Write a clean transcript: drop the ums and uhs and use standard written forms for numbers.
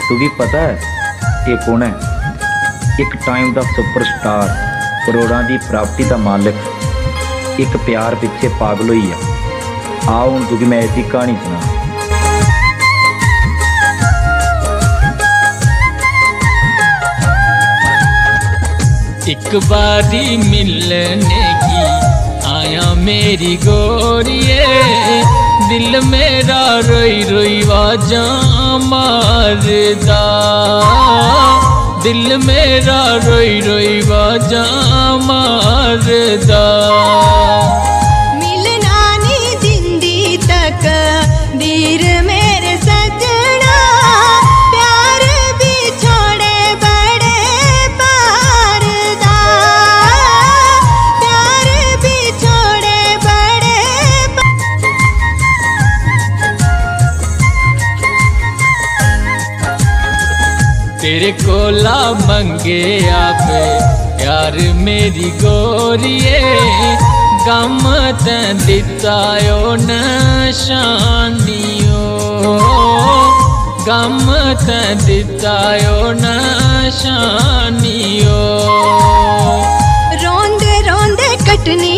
तुझे पता है ये कौन है? एक टाइम का सुपरस्टार, करोड़ों की प्रॉपर्टी का मालिक, एक प्यार पिछे पागल हुई है। आओ हुण तुझे मैं ऐसी कहानी सुना। एक बारी मिलने की आया मेरी गोरिए, दिल मेरा रोई रोई वाजा मारदा, दिल मेरा रोई रोई वाजा मारदा। मिलना नी जिंदी तक दीर मेरे सजना, प्यार भी छोड़े बड़े पारदा, प्यार भी छोड़े बड़े तेरे कोला मंगे आपे यार मेरी गोरिए, गम तैं दितायो नशानियो, गम तैं दितायो नशानियो। रोंदे रोंदे कटनी